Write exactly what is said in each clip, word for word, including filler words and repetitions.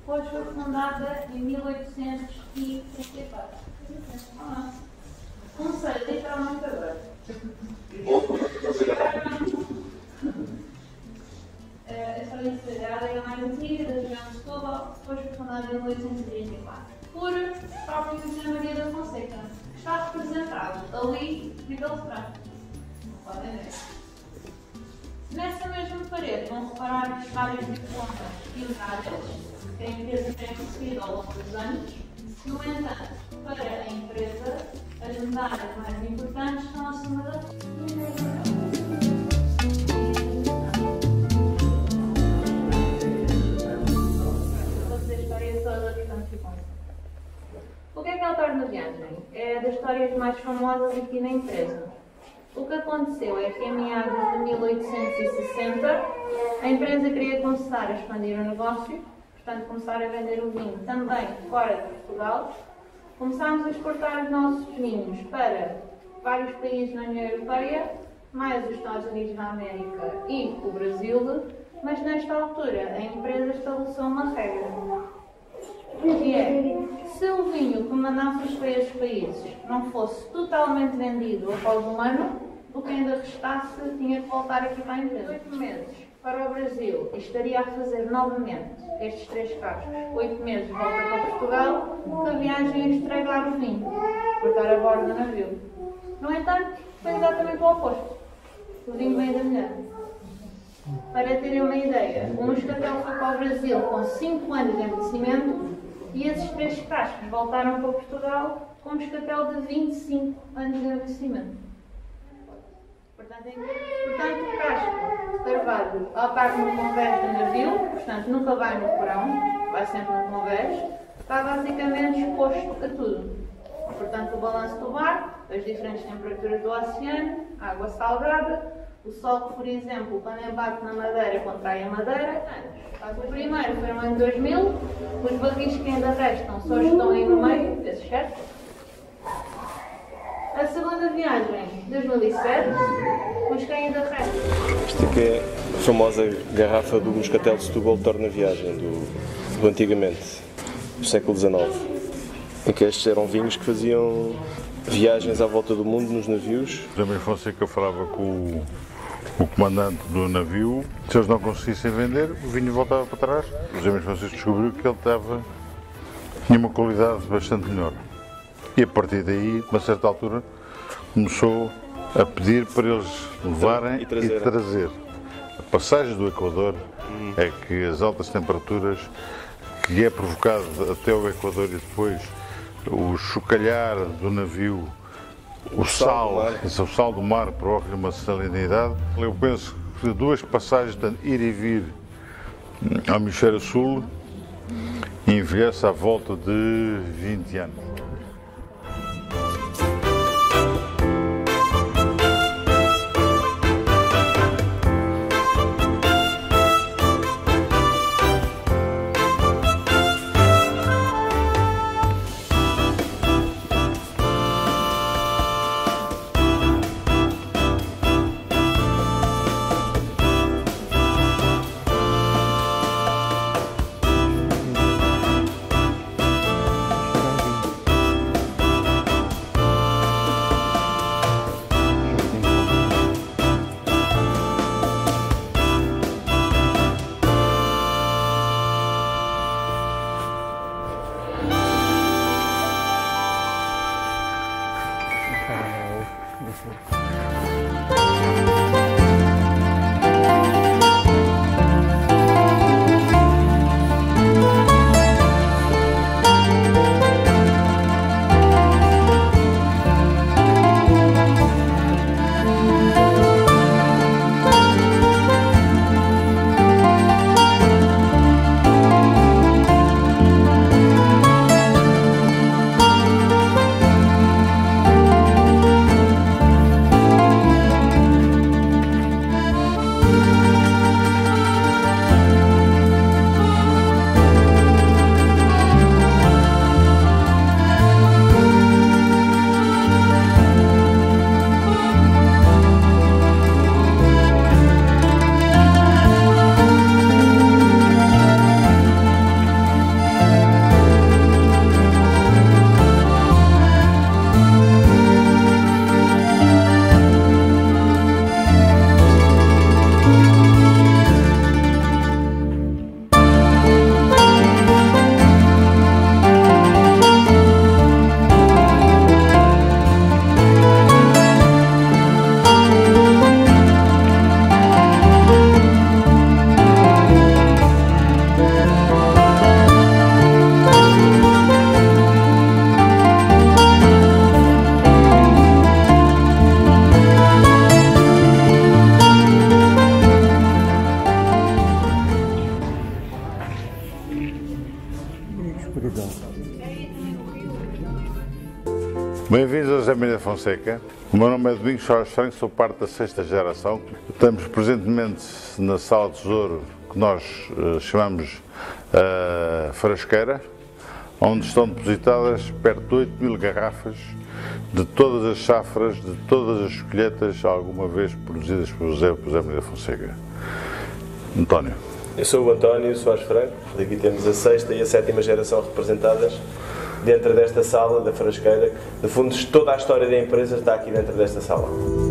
pois foi fundada em mil oitocentos e trinta e quatro. Ah, não sei, literalmente agora. A história de a adega mais antiga da região de Setúbal, depois foi fundada em mil oitocentos e trinta e quatro por próprio José Maria da Fonseca, que está representado ali naquele retrato. Podem ver. Nessa mesma parede vão reparar várias diplomas e usadas que a empresa tem recebido ao longo dos anos. No entanto, para a empresa, as medalhas mais importantes são acima da O que é que é o Torna Viagem? É das histórias mais famosas aqui na empresa. O que aconteceu é que em meados de mil oitocentos e sessenta a empresa queria começar a expandir o negócio, portanto começar a vender o vinho também fora de Portugal. Começámos a exportar os nossos vinhos para vários países na União Europeia, mais os Estados Unidos da América e o Brasil, mas nesta altura a empresa estabeleceu uma regra, que é, se o vinho que mandássemos para estes países não fosse totalmente vendido após um ano, o que ainda restasse tinha que voltar aqui para a empresa. Oito meses para o Brasil e estaria a fazer novamente estes três cascos. Oito meses volta para Portugal, que a viagem ia estragar o vinho, por estar a bordo do navio. No entanto, foi exatamente o oposto. O vinho vem da mulher. Para terem uma ideia, o moscatel foi para o Brasil com cinco anos de envelhecimento e esses três cascos voltaram para Portugal com um moscatel de vinte e cinco anos de envelhecimento. Portanto, portanto o casco carvado ao par no convés do navio, portanto nunca vai no porão, vai sempre no convés, está basicamente exposto a tudo. Portanto, o balanço do mar, as diferentes temperaturas do oceano, a água salgada, o sol que, por exemplo, quando embate na madeira, contrai a madeira. O primeiro foi no ano dois mil, os barris que ainda restam só estão aí no meio, desses certo? A segunda viagem, dois mil e sete, os que ainda restam. Esta aqui é a famosa garrafa do Moscatel de Setúbal Torna Viagem, do, do antigamente, do século dezenove, em que estes eram vinhos que faziam viagens à volta do mundo nos navios. José Fonseca falava com o, o comandante do navio, se eles não conseguissem vender, o vinho voltava para trás. O José Fonseca descobriu que ele estava, tinha uma qualidade bastante melhor. E a partir daí, a uma certa altura, começou a pedir para eles levarem e trazer. E trazer. A passagem do Equador uhum. é que as altas temperaturas, que é provocado até o Equador e depois o chocalhar do navio, o, o sal, sal o sal do mar provoca uma salinidade. Eu penso que duas passagens, de ir e vir ao hemisfério sul, envelhece à volta de vinte anos. Bem-vindos a José Maria Fonseca. O meu nome é Domingos Soares Franco, sou parte da sexta geração. Estamos presentemente na Sala de Tesouro, que nós uh, chamamos a uh, Frasqueira, onde estão depositadas perto de oito mil garrafas de todas as safras, de todas as colheitas alguma vez produzidas por José, por José Maria Fonseca. António. Eu sou o António Soares Franco, aqui temos a sexta e a sétima geração representadas dentro desta sala da Frasqueira. No fundo, toda a história da empresa está aqui dentro desta sala.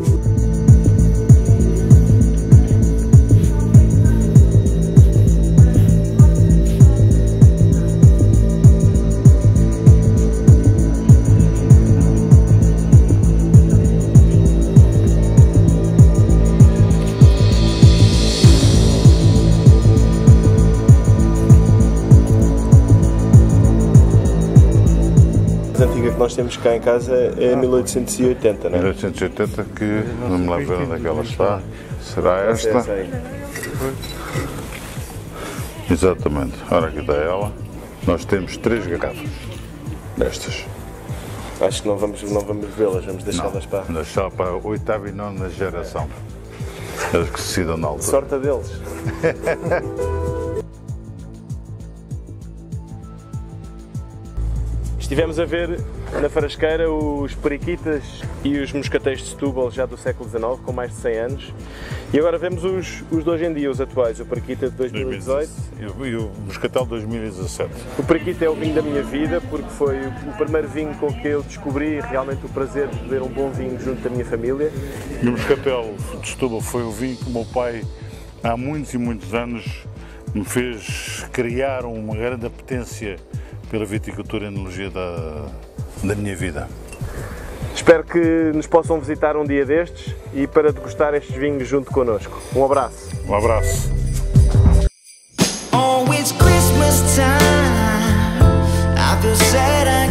A antiga que nós temos cá em casa é mil oitocentos e oitenta, não é? mil oitocentos e oitenta, que não me lembro onde é que ela está. Será esta? Essa aí. Exatamente. Ora, aqui está ela. Nós temos três garrafas destas. Acho que não vamos, não vamos vê-las, vamos deixá-las para... Deixá para a oitava e nona geração. Eles que se decidam na altura. Sorte a deles. Estivemos a ver na Frasqueira os periquitas e os moscatéis de Setúbal já do século dezanove, com mais de cem anos. E agora vemos os, os de hoje em dia, os atuais, o periquita de dois mil e dezoito. E o moscatel de dois mil e dezassete. O periquita é o vinho da minha vida, porque foi o primeiro vinho com que eu descobri realmente o prazer de beber um bom vinho junto da minha família. E o moscatel de Setúbal foi o vinho que o meu pai, há muitos e muitos anos, me fez criar uma grande apetência pela viticultura e enologia da, da minha vida. Espero que nos possam visitar um dia destes e para degustar estes vinhos junto connosco. Um abraço. Um abraço. Oh, it's Christmas time. I feel sad.